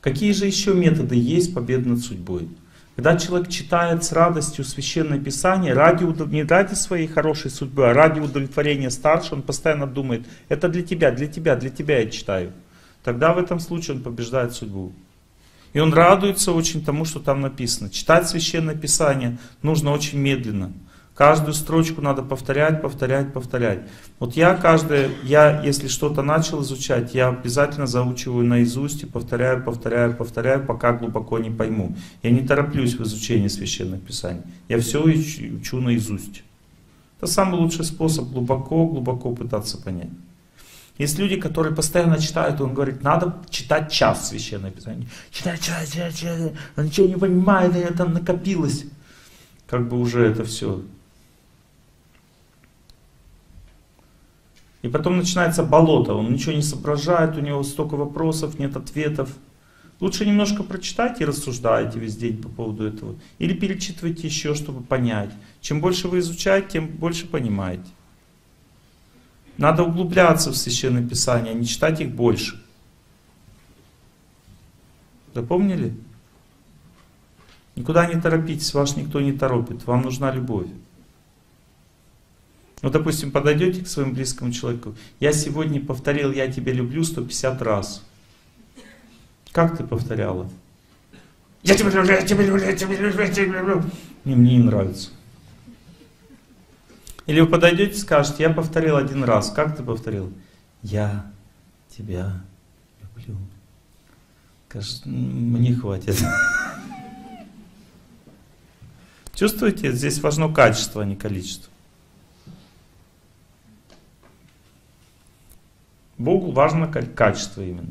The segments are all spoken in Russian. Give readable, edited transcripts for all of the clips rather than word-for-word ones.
Какие же еще методы есть победы над судьбой? Когда человек читает с радостью Священное Писание, не ради своей хорошей судьбы, а ради удовлетворения старше, он постоянно думает, это для тебя, для тебя, для тебя я читаю. Тогда в этом случае он побеждает судьбу. И он радуется очень тому, что там написано. Читать Священное Писание нужно очень медленно. Каждую строчку надо повторять, повторять, повторять. Вот я если что-то начал изучать, я обязательно заучиваю наизусть и повторяю, повторяю, повторяю, пока глубоко не пойму. Я не тороплюсь в изучении Священного Писания. Я все учу наизусть. Это самый лучший способ глубоко пытаться понять. Есть люди, которые постоянно читают, он говорит, надо читать час Священное Писание. Читать, он ничего не понимает, и это накопилось. Как бы уже это все. И потом начинается болото, он ничего не соображает, у него столько вопросов, нет ответов. Лучше немножко прочитайте и рассуждайте весь день по поводу этого. Или перечитывайте еще, чтобы понять. Чем больше вы изучаете, тем больше понимаете. Надо углубляться в Священное Писание, а не читать их больше. Запомнили? Никуда не торопитесь, вас никто не торопит, вам нужна любовь. Ну, допустим, подойдете к своему близкому человеку, я сегодня повторил «я тебя люблю» 150 раз. Как ты повторяла? Я тебя люблю, я тебя люблю, я тебя люблю, я тебя люблю. Мне не нравится. Или вы подойдете и скажете, я повторил один раз. Как ты повторил? Я тебя люблю. Кажется, мне хватит. Чувствуете, здесь важно качество, а не количество. Богу важно качество именно.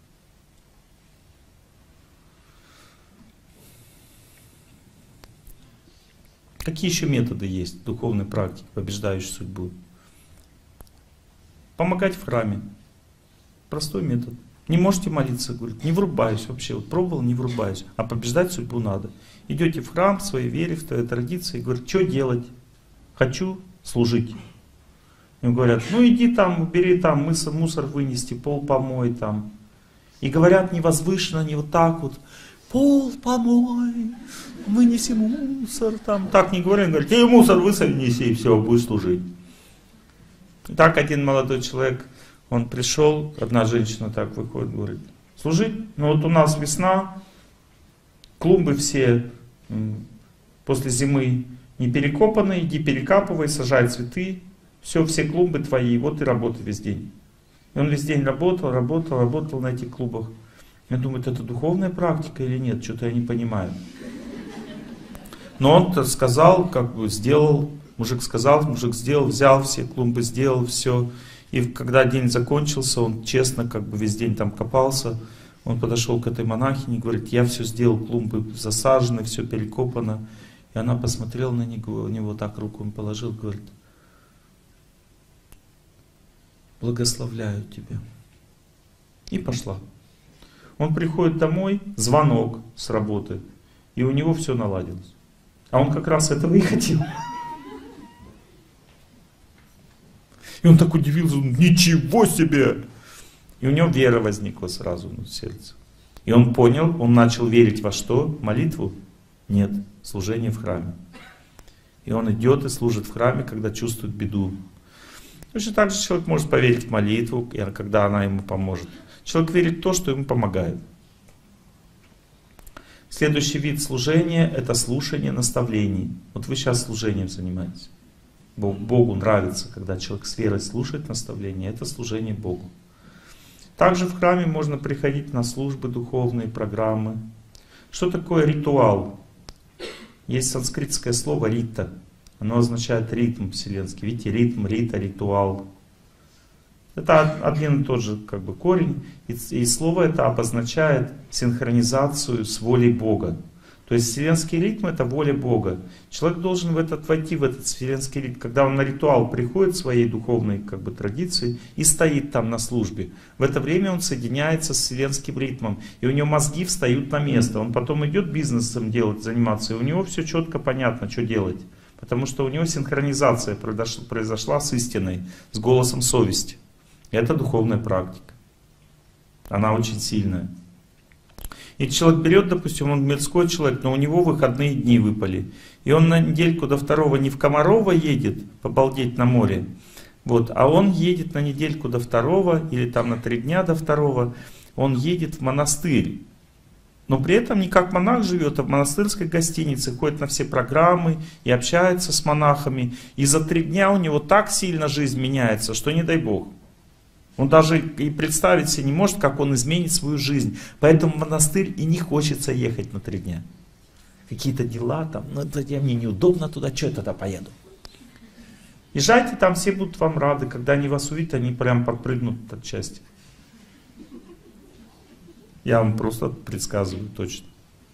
Какие еще методы есть духовной практики, побеждающей судьбу? Помогать в храме. Простой метод. Не можете молиться, говорит, не врубаюсь вообще. Вот пробовал, не врубаюсь. А побеждать судьбу надо. Идете в храм, в своей вере, в своей традиции, говорит, что делать? Хочу служить. Им говорят, ну иди там, убери там, мусор вынести, пол помой там. И говорят не возвышенно, не вот так вот. Пол помой, вынеси мусор там. Так не говорят, говорят, ты мусор вынеси и все, будешь служить. И так один молодой человек, он пришел, одна женщина так выходит, говорит, служить? Ну вот у нас весна, клумбы все после зимы не перекопаны, иди перекапывай, сажай цветы. Все клумбы твои, вот и работай весь день. И он весь день работал на этих клубах. Я думаю, это духовная практика или нет, что-то я не понимаю. Но он сказал, как бы сделал, мужик сказал, мужик сделал, взял все клумбы, сделал все. И когда день закончился, он честно как бы весь день там копался. Он подошел к этой монахине и говорит, я все сделал, клумбы засажены, все перекопано. И она посмотрела на него, у него так руку он положил, говорит, благословляю тебя. И пошла. Он приходит домой, звонок с работы, и у него все наладилось. А он как раз этого и хотел. И он так удивился, ничего себе! И у него вера возникла сразу в сердце. И он понял, он начал верить во что? Молитву? Нет, служение в храме. И он идет и служит в храме, когда чувствует беду. Точно так же человек может поверить в молитву, когда она ему поможет. Человек верит в то, что ему помогает. Следующий вид служения — это слушание наставлений. Вот вы сейчас служением занимаетесь. Богу нравится, когда человек с верой слушает наставления. Это служение Богу. Также в храме можно приходить на службы духовные, программы. Что такое ритуал? Есть санскритское слово «рита». Оно означает ритм вселенский. Видите, ритм, рита, ритуал. Это один и тот же как бы корень. И слово это обозначает синхронизацию с волей Бога. То есть вселенский ритм — это воля Бога. Человек должен войти в этот вселенский ритм, когда он на ритуал приходит своей духовной как бы традиции и стоит там на службе. В это время он соединяется с вселенским ритмом, и у него мозги встают на место. Он потом идет бизнесом делать, заниматься, и у него все четко понятно, что делать. Потому что у него синхронизация произошла с истиной, с голосом совести. Это духовная практика. Она очень сильная. И человек берет, допустим, он мирской человек, но у него выходные дни выпали. И он на недельку до второго не в Комарово едет, побалдеть на море, вот, а он едет на недельку до второго, или там на 3 дня до второго, он едет в монастырь. Но при этом не как монах живет, а в монастырской гостинице, ходит на все программы и общается с монахами. И за 3 дня у него так сильно жизнь меняется, что не дай бог. Он даже и представить себе не может, как он изменит свою жизнь. Поэтому в монастырь и не хочется ехать на 3 дня. Какие-то дела там, ну это мне неудобно туда, что я тогда поеду? Езжайте, там все будут вам рады, когда они вас увидят, они прям подпрыгнут от счастья. Я вам просто предсказываю точно.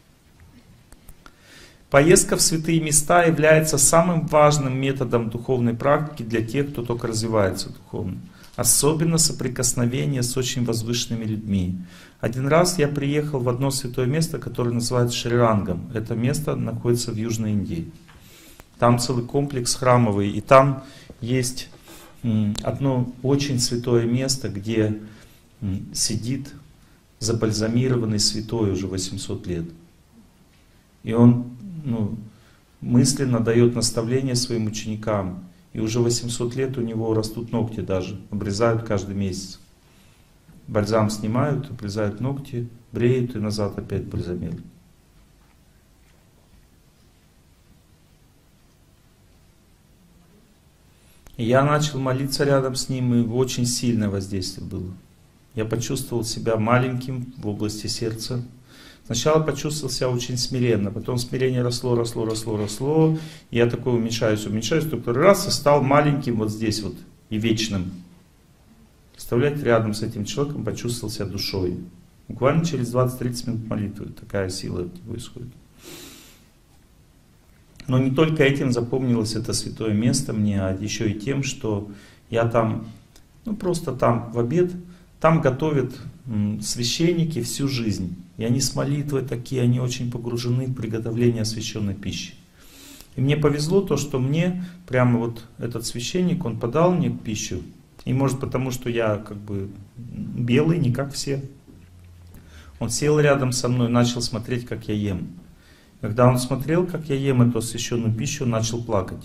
Поездка в святые места является самым важным методом духовной практики для тех, кто только развивается духовно. Особенно соприкосновение с очень возвышенными людьми. Один раз я приехал в одно святое место, которое называется Шри-Рангам. Это место находится в Южной Индии. Там целый комплекс храмовый, и там есть одно очень святое место, где сидит забальзамированный святой уже 800 лет. И он мысленно дает наставления своим ученикам. И уже 800 лет у него растут ногти даже, обрезают каждый месяц. Бальзам снимают, обрезают ногти, бреют и назад опять бальзамируют. И я начал молиться рядом с ним, и очень сильное воздействие было. Я почувствовал себя маленьким в области сердца. Сначала почувствовал себя очень смиренно, потом смирение росло, и я такой уменьшаюсь, только раз и стал маленьким вот здесь вот и вечным. Представляете, рядом с этим человеком почувствовал себя душой. Буквально через 20-30 минут молитвы такая сила происходит. Но не только этим запомнилось это святое место мне, а еще и тем, что я там, просто там в обед, там готовят священники всю жизнь. И они с молитвой такие, они очень погружены в приготовление освященной пищи. И мне повезло то, что мне прямо вот этот священник, он подал мне пищу. И может потому, что я как бы белый, не как все. Он сел рядом со мной, начал смотреть, как я ем. Когда он смотрел, как я ем эту освященную пищу, он начал плакать.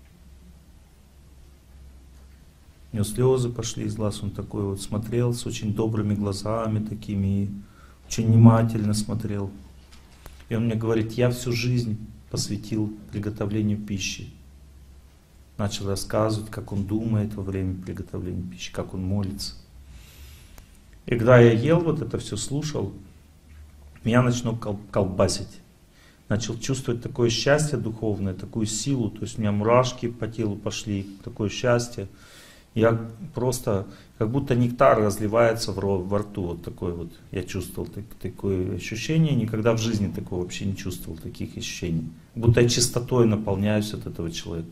У него слезы пошли из глаз, он такой вот смотрел с очень добрыми глазами такими, и очень внимательно смотрел. И он мне говорит: я всю жизнь посвятил приготовлению пищи. Начал рассказывать, как он думает во время приготовления пищи, как он молится. И когда я ел, вот это все слушал, меня начало колбасить. Начал чувствовать такое счастье духовное, такую силу, то есть у меня мурашки по телу пошли, такое счастье. Я просто, как будто нектар разливается во рту, вот такой вот. Я чувствовал такое ощущение, никогда в жизни такого вообще не чувствовал, таких ощущений. Будто я чистотой наполняюсь от этого человека.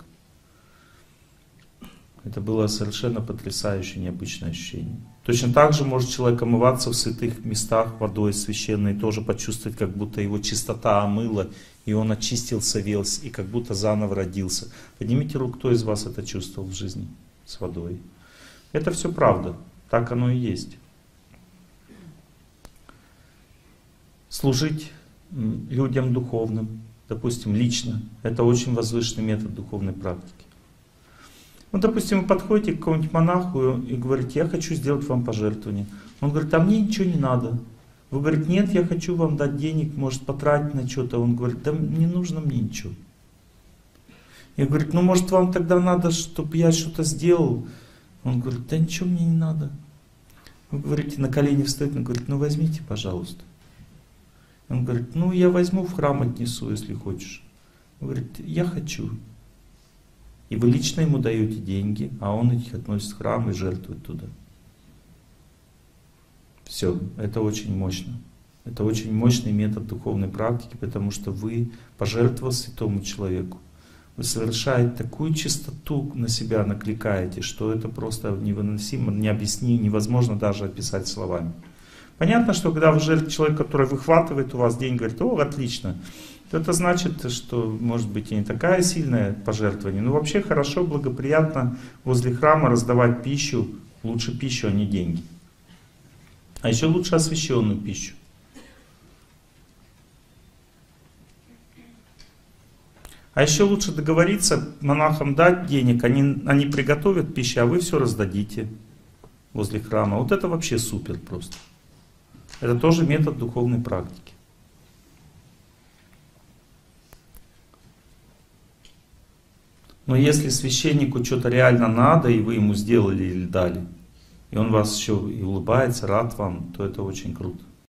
Это было совершенно потрясающее, необычное ощущение. Точно так же может человек омываться в святых местах водой священной, тоже почувствовать, как будто его чистота омыла, и он очистился весь, и как будто заново родился. Поднимите руку, кто из вас это чувствовал в жизни с водой. Это все правда, так оно и есть. Служить людям духовным, допустим, лично, это очень возвышенный метод духовной практики. Ну, допустим, вы подходите к какому-нибудь монаху и говорите: я хочу сделать вам пожертвование. Он говорит: а мне ничего не надо. Вы говорите: нет, я хочу вам дать денег, может потратить на что-то. Он говорит: да не нужно мне ничего. Я говорю: ну может вам тогда надо, чтобы я что-то сделал? Он говорит: да ничего мне не надо. Вы говорите, на колени встает, он говорит: ну возьмите, пожалуйста. Он говорит: ну я возьму, в храм отнесу, если хочешь. Он говорит: я хочу. И вы лично ему даете деньги, а он их относит в храм и жертвует туда. Все, это очень мощно. Это очень мощный метод духовной практики, потому что вы, пожертвовав святому человеку, вы совершаете такую чистоту на себя, накликаете, что это просто невыносимо, необъяснимо, невозможно даже описать словами. Понятно, что когда вы жертвуете человек, который выхватывает у вас деньги, говорит: о, отлично, то это значит, что может быть и не такая сильная пожертвование. Но вообще хорошо, благоприятно возле храма раздавать пищу, лучше пищу, а не деньги. А еще лучше освященную пищу. А еще лучше договориться, монахам дать денег, они приготовят пищу, а вы все раздадите возле храма. Вот это вообще супер просто. Это тоже метод духовной практики. Но если священнику что-то реально надо, и вы ему сделали или дали, и он вас еще и улыбается, рад вам, то это очень круто.